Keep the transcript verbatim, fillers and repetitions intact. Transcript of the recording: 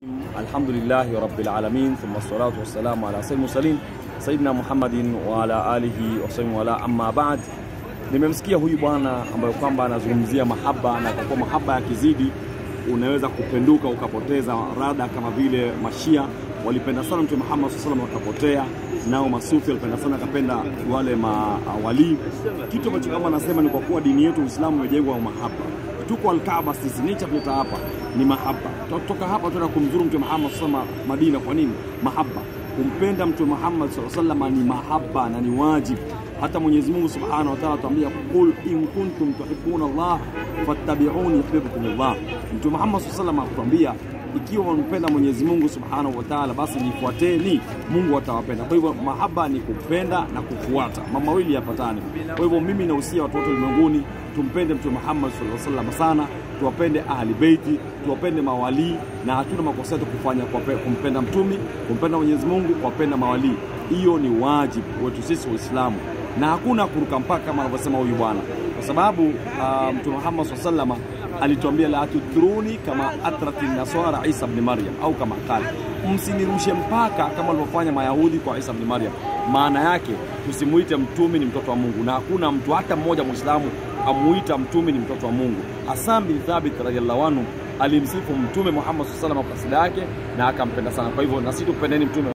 Alhamdulillahi rabbil alamin, thumma salatu wassalamu ala sayyidil mursalin sayyidina Muhammadin wa ala alihi wa sahbihi wala amma ba'd. Nimemsikia huyu bwana ambaye kwamba anazungumzia mahaba, na kwa mahaba yakizidi unaweza kupenduka ukapoteza rada, kama vile Mashia walipenda sana Mtume Muhammad sallallahu alaihi wasallam akapotea, nao masufi walipenda sana akapenda wale mawali. Kitu ambacho kama anasema ni kwa kuwa dini yetu Uislamu imejengwa kwa mahaba. Tuko Al-Kaaba sisi, nicha kuleta hapa ni mahaba. Tutatoka hapa tuna kumzuru Mtume Muhammad sallallahu alaihi wasallam Madina. Kwa nini? Mahaba. Kumpenda Mtume Muhammad sallallahu alaihi wasallam ni mahaba na ni wajibu. Hata Mwenyezi Mungu Subhanahu wa Ta'ala atuambia, qul in kuntum tuhibbuna Allah fattabi'uni yuhibbukum Allah. Mtume Muhammad sallallahu alaihi wasallam atuambia, ikiwa unampenda Mwenyezi Mungu Subhanahu wa Ta'ala basi nifuateni, Mungu atawapenda. Kwa hivyo mahaba ni kupenda na kufuata, mama mawili yapatani. Kwa hivyo mimi nahusia watu wote ulimwenguni tumpende Mtume Muhammad sallallahu alaihi wasallam sana, tuwapende ahli baiti, tuwapende mawali, na hatuna makosa yetu kufanya kwa kumpenda mtume, kumpenda Mwenyezi Mungu, kuwapenda mawali. Hiyo ni wajibu wetu sisi Waislamu, na hakuna kuruka mpaka kama anavyosema huyu bwana, kwa sababu uh, Mtume Muhammad sallallahu alaihi wasallam alituambia la tutruni kama atrati nasara Isa ibn Maryam, au kama kale, msinirushe mpaka kama walivyofanya Mayahudi kwa Isa ibn Maryam. Maana yake tusimuite mtume ni mtoto wa Mungu, na hakuna mtu hata mmoja Muislamu amuita mtume ni mtoto wa Mungu. Hassan bin Thabit radhiyallahu anhu alimsifu Mtume Muhammad sallallahu alaihi wasallam kwa kasida yake na akampenda sana. Kwa hivyo na sisi tupendeni mtume.